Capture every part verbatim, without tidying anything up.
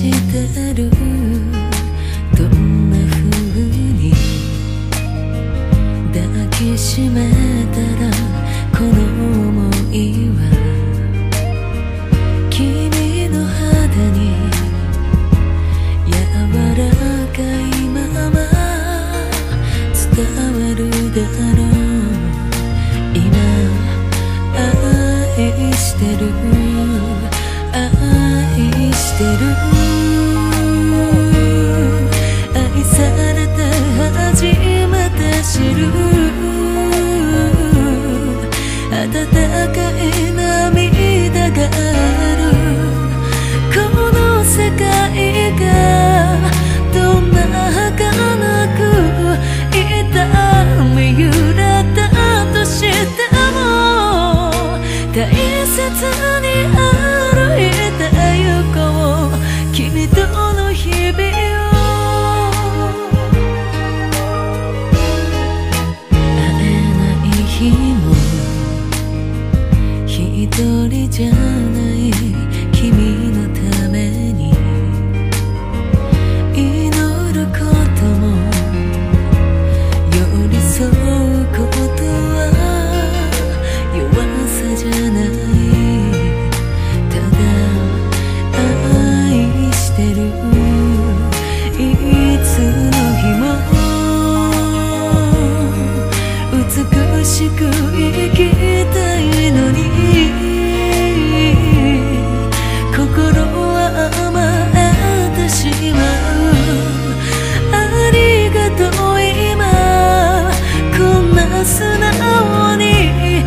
してる。どんな風に抱きしめたらこの想いは君の肌に柔らかいまま伝わるだろう。今愛してる愛してる。愛されて初めて知る温かい涙がある。この世界がどんな儚く痛み揺れたとしても大切に歩いてゆこう君との日々を。会えない日も一人じゃない君のために祈ることも寄り添うことは弱さじゃない。ただ愛してる。いつの日も美しく生きたいのに心は甘えてしまう。ありがとう今こんな素直に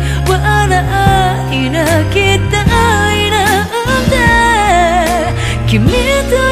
笑い泣きたいなんて君と